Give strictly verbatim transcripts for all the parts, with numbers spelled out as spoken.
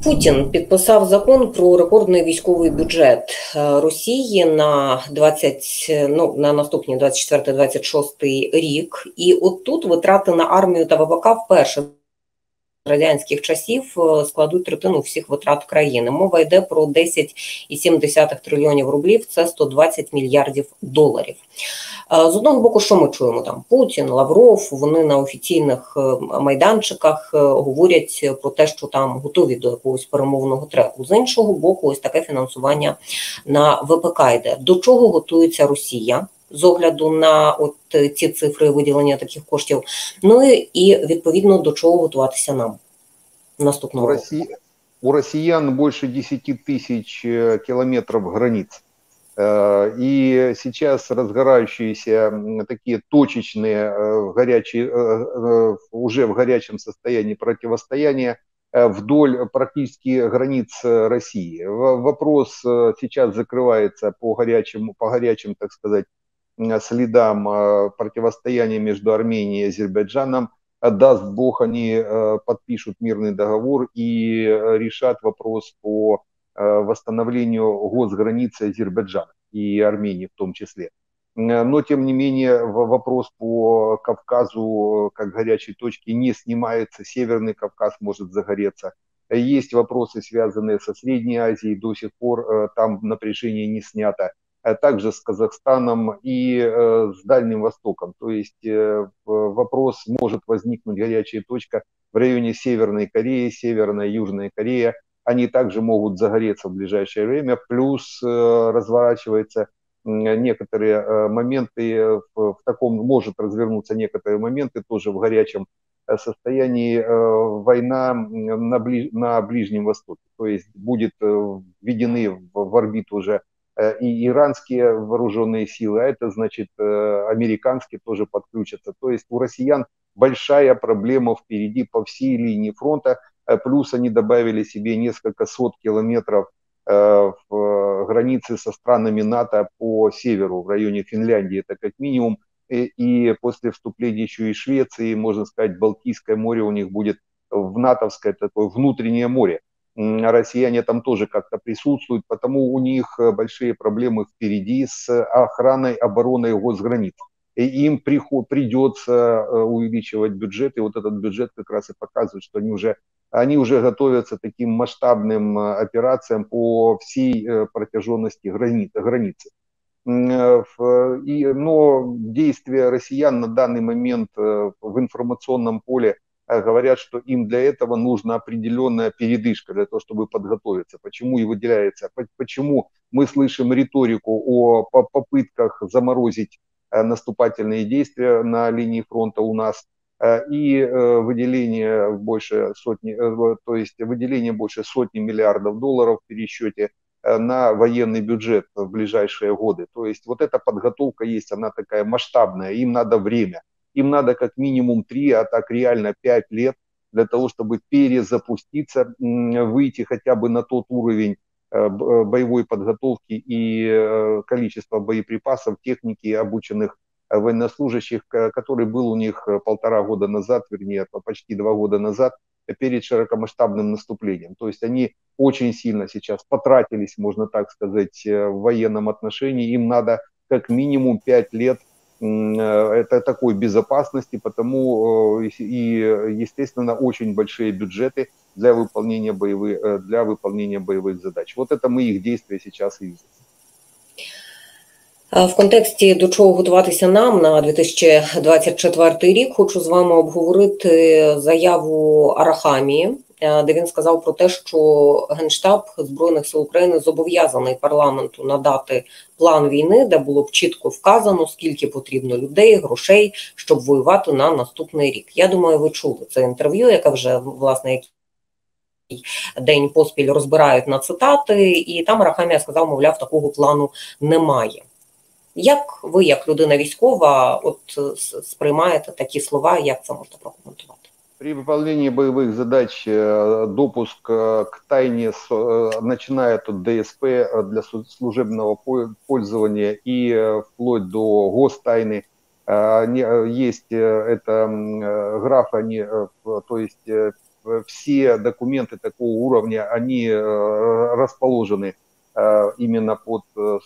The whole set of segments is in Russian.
Путін підписав закон про рекордний військовий бюджет Росії на двадцять, ну, на наступні двадцять четвертий - двадцять шостий рік. І от тут витрати на армію та ВПК вперше з радянських часів складуть третину всіх витрат країни. Мова йде про десять цілих сім десятих трильйонів рублів, це сто двадцять мільярдів доларів. З одного боку, що ми чуємо там? Путін, Лавров, вони на офіційних майданчиках говорять про те, що там готові до якогось перемовного треку. З іншого боку, ось таке фінансування на ВПК йде. До чого готується Росія з огляду на от ці цифри виділення таких коштів? Ну і відповідно до чого готуватися нам наступного року? У россиян больше десяти тысяч километров границ. И сейчас разгорающиеся такие точечные, горячие, уже в горячем состоянии противостояния вдоль практически границ России. Вопрос сейчас закрывается по горячим, по горячим, так сказать, следам противостояния между Арменией и Азербайджаном. Даст Бог, они подпишут мирный договор и решат вопрос по восстановлению госграницы Азербайджана и Армении в том числе. Но, тем не менее, вопрос по Кавказу как горячей точки не снимается. Северный Кавказ может загореться. Есть вопросы, связанные со Средней Азией. До сих пор там напряжение не снято. Также с Казахстаном и с Дальним Востоком. То есть вопрос может возникнуть, горячая точка в районе Северной Кореи, Северная и Южная Корея. Они также могут загореться в ближайшее время. Плюс разворачиваются некоторые моменты, в таком может развернуться некоторые моменты тоже в горячем состоянии война на, ближ, на Ближнем Востоке. То есть будет введены в орбиту уже и иранские вооруженные силы, а это значит американские тоже подключатся. То есть у россиян большая проблема впереди по всей линии фронта. Плюс они добавили себе несколько сот километров в границе со странами НАТО по северу, в районе Финляндии, это как минимум. И после вступления еще и Швеции, можно сказать, Балтийское море у них будет в натовское такое внутреннее море. Россияне там тоже как-то присутствуют, потому у них большие проблемы впереди с охраной, обороной госграниц. И им приход, придется увеличивать бюджет, и вот этот бюджет как раз и показывает, что они уже, они уже готовятся к таким масштабным операциям по всей протяженности границы. границы. И, но действия россиян на данный момент в информационном поле говорят, что им для этого нужна определенная передышка, для того, чтобы подготовиться. Почему и выделяется, почему мы слышим риторику о попытках заморозить наступательные действия на линии фронта у нас и выделение больше сотни, то есть выделение больше сотни миллиардов долларов в пересчете на военный бюджет в ближайшие годы. То есть вот эта подготовка есть, она такая масштабная, им надо время. Им надо как минимум три, а так реально пять лет для того, чтобы перезапуститься, выйти хотя бы на тот уровень боевой подготовки и количества боеприпасов, техники, обученных военнослужащих, который был у них полтора года назад, вернее, почти два года назад, перед широкомасштабным наступлением. То есть они очень сильно сейчас потратились, можно так сказать, в военном отношении. Им надо как минимум пять лет это такой безопасности, потому и, естественно, очень большие бюджеты для выполнения боевых, для выполнения боевых задач. Вот это мы их действия сейчас и видим. В контексті до чого готуватися нам на дві тисячі двадцять четвертий рік хочу з вами обговорити заяву Арахамії, де він сказав про те, що Генштаб Збройних сил України зобов'язаний парламенту надати план війни, де було б чітко вказано, скільки потрібно людей, грошей, щоб воювати на наступний рік. Я думаю, ви чули це інтерв'ю, яке вже, власне, день поспіль розбирають на цитати, і там Арахамія сказав, мовляв, такого плану немає. Як ви, як людина військова, от сприймаєте такі слова, як це можна прокоментувати? При выполнении боевых задач допуск к тайне, начиная от ДСП для служебного пользования и вплоть до гостайны, есть эта графа, то есть все документы такого уровня, они расположены именно под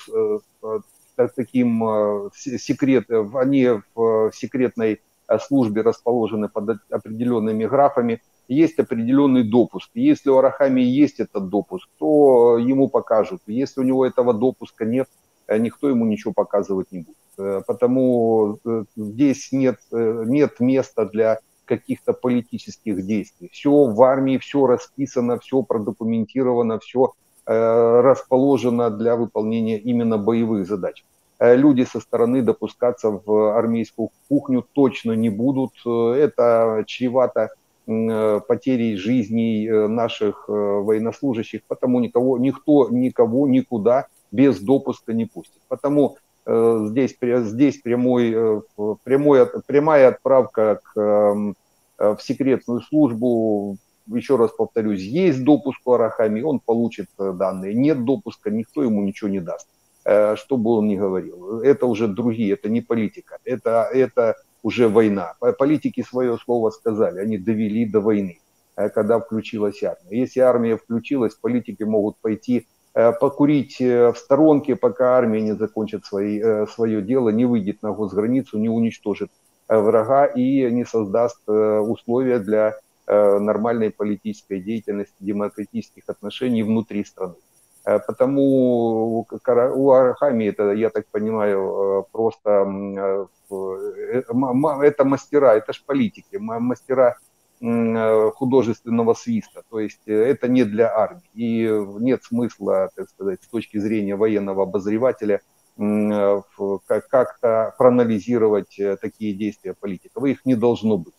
таким секретом, они в секретной службе расположены под определенными графами. Есть определенный допуск. Если у Арахамии есть этот допуск, то ему покажут. Если у него этого допуска нет, никто ему ничего показывать не будет. Потому здесь нет, нет места для каких-то политических действий. Все в армии, все расписано, все продокументировано, все расположено для выполнения именно боевых задач. Люди со стороны допускаться в армейскую кухню точно не будут. Это чревато потерей жизней наших военнослужащих, потому никого, никто никого никуда без допуска не пустит. Потому здесь, здесь прямой, прямой, прямая отправка к, в секретную службу. Еще раз повторюсь, есть допуск у Арахамии, он получит данные. Нет допуска, никто ему ничего не даст, что бы он ни говорил. Это уже другие, это не политика, это, это уже война. Политики свое слово сказали, они довели до войны, когда включилась армия. Если армия включилась, политики могут пойти покурить в сторонке, пока армия не закончит свои, свое дело, не выйдет на госграницу, не уничтожит врага и не создаст условия для нормальной политической деятельности, демократических отношений внутри страны. Потому у Арахамии, это, я так понимаю, просто это мастера, это ж политики, мастера художественного свиста. То есть это не для армии. И нет смысла, так сказать, с точки зрения военного обозревателя как-то проанализировать такие действия политиков. Их не должно быть.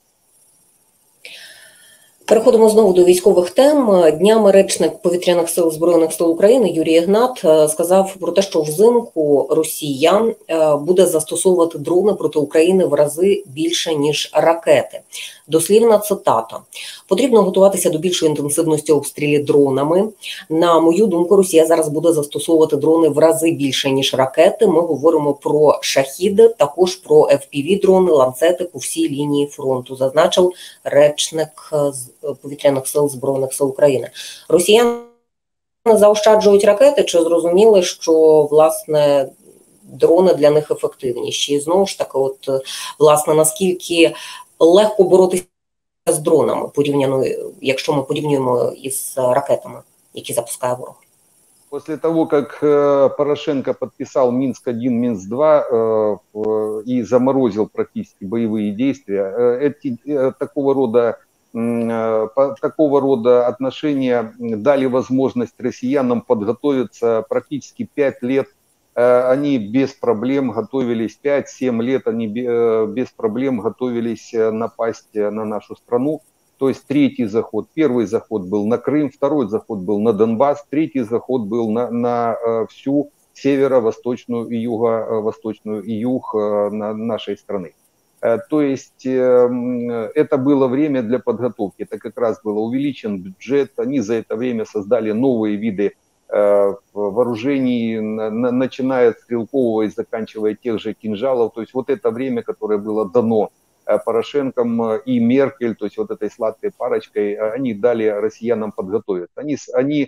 Переходимо знову до військових тем. Днями речник Повітряних сил Збройних сил України Юрій Ігнат сказав про те, що взимку Росія буде застосовувати дрони проти України в рази більше, ніж ракети. Дослівна цитата. Потрібно готуватися до більшої інтенсивності обстрілів дронами. На мою думку, Росія зараз буде застосовувати дрони в рази більше, ніж ракети. Ми говоримо про шахіди, також про еф пі ві-дрони, ланцети по всій лінії фронту, зазначив речник Повітряних сил Збройних сил України. Росіяни заощаджують ракети, чи зрозуміли, що, власне, дрони для них ефективніші? І знову ж таки, от, власне, наскільки легко боротися з дронами, порівняно, якщо ми порівнюємо із ракетами, які запускає ворог? После того, как Порошенко подписал Минск один, Минск два и заморозил практически боевые действия, эти, такого рода такого рода отношения дали возможность россиянам подготовиться практически пять лет. Они без проблем готовились, пять-семь лет они без проблем готовились напасть на нашу страну. То есть третий заход, первый заход был на Крым, второй заход был на Донбасс, третий заход был на, на всю северо-восточную и юго-восточную и юг на нашей страны. То есть это было время для подготовки, это как раз был увеличен бюджет, они за это время создали новые виды вооружений, начиная от стрелкового и заканчивая тех же кинжалов. То есть вот это время, которое было дано Порошенком и Меркель, то есть вот этой сладкой парочкой, они дали россиянам подготовиться. Они, они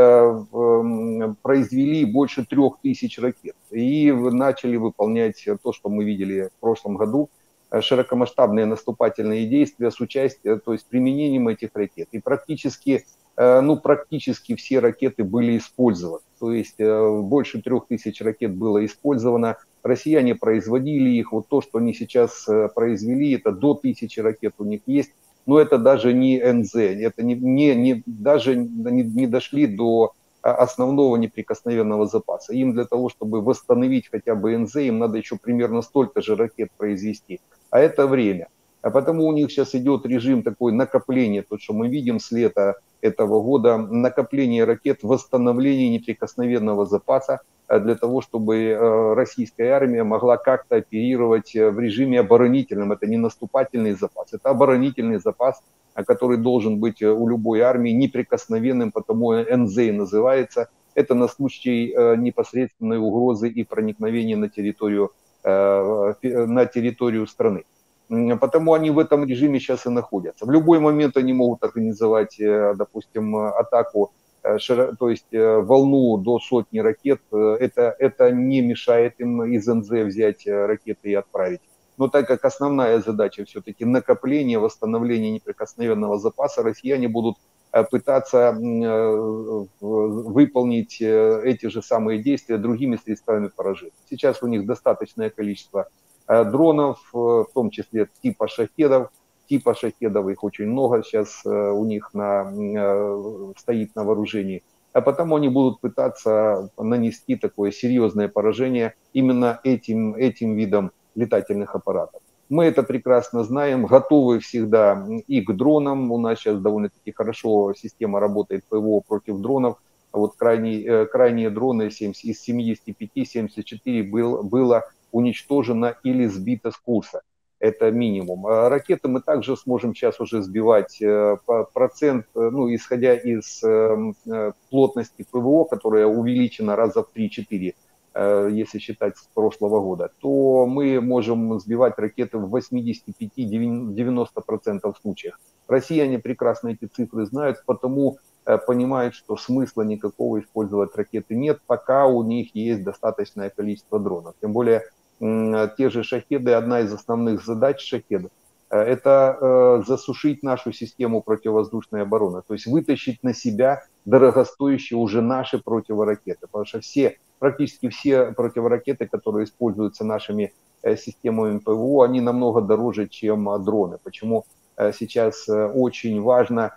э, произвели больше трех тысяч ракет и начали выполнять то, что мы видели в прошлом году, широкомасштабные наступательные действия с участием, то есть применением этих ракет. И практически, э, ну, практически все ракеты были использованы. То есть э, больше трех тысяч ракет было использовано. Россияне производили их, вот то, что они сейчас произвели, это до тысячи ракет у них есть, но это даже не эн зэ, это не, не, не, даже не, не дошли до основного неприкосновенного запаса. Им для того, чтобы восстановить хотя бы эн зэ, им надо еще примерно столько же ракет произвести, а это время. А потому у них сейчас идет режим такой накопления, то, что мы видим с лета этого года, накопление ракет, восстановление неприкосновенного запаса, для того, чтобы российская армия могла как-то оперировать в режиме оборонительном. Это не наступательный запас, это оборонительный запас, который должен быть у любой армии неприкосновенным, потому эн зэ называется. Это на случай непосредственной угрозы и проникновения на территорию, на территорию страны. Потому они в этом режиме сейчас и находятся. В любой момент они могут организовать, допустим, атаку, то есть волну до сотни ракет. Это, это не мешает им из эн зэ взять ракеты и отправить. Но так как основная задача все-таки накопление, восстановление неприкосновенного запаса, россияне будут пытаться выполнить эти же самые действия другими средствами поражения. Сейчас у них достаточное количество дронов, в том числе типа шахедов. Типа шахедов, их очень много сейчас у них на, стоит на вооружении. А потому они будут пытаться нанести такое серьезное поражение именно этим, этим видом летательных аппаратов. Мы это прекрасно знаем, готовы всегда и к дронам. У нас сейчас довольно-таки хорошо система работает ПВО против дронов. Вот крайние, крайние дроны из семидесяти пяти семьдесят четыре был, было уничтожено или сбито с курса. Это минимум. А ракеты мы также сможем сейчас уже сбивать процент, ну, исходя из плотности ПВО, которая увеличена раза в три-четыре, если считать с прошлого года, то мы можем сбивать ракеты в восьмидесяти пяти — девяноста процентах случаев. Россияне прекрасно эти цифры знают, потому понимают, что смысла никакого использовать ракеты нет, пока у них есть достаточное количество дронов. Тем более те же шахеды, одна из основных задач шахедов — это засушить нашу систему противовоздушной обороны, то есть вытащить на себя дорогостоящие уже наши противоракеты, потому что все, практически все противоракеты, которые используются нашими системами ПВО, они намного дороже, чем дроны. Почему сейчас очень важно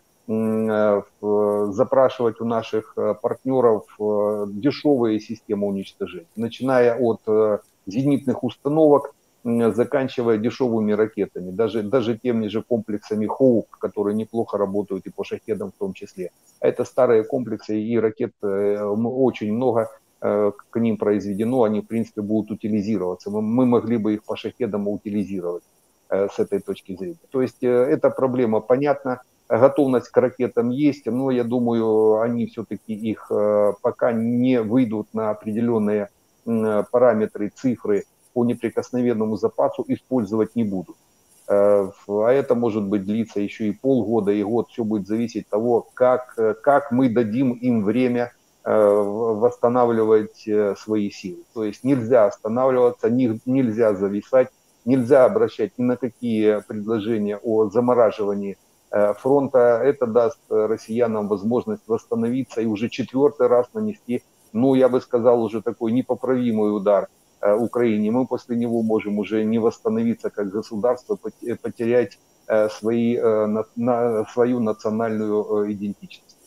запрашивать у наших партнеров дешевые системы уничтожения, начиная от зенитных установок, заканчивая дешевыми ракетами, даже, даже теми же комплексами Хоук, которые неплохо работают и по шахедам в том числе. Это старые комплексы, и ракет очень много к ним произведено, они в принципе будут утилизироваться. Мы могли бы их по шахедам утилизировать с этой точки зрения. То есть эта проблема понятна, готовность к ракетам есть, но я думаю, они все-таки их пока не выйдут на определенные параметры, цифры по неприкосновенному запасу, использовать не будут. А это может быть длиться еще и полгода, и год. Все будет зависеть от того, как, как мы дадим им время восстанавливать свои силы. То есть нельзя останавливаться, нельзя зависать, нельзя обращать ни на какие предложения о замораживании фронта. Это даст россиянам возможность восстановиться и уже четвертый раз нанести, ну, я бы сказал, уже такой непоправимый удар Украине. Мы после него можем уже не восстановиться как государство, потерять свои, на, свою национальную идентичность.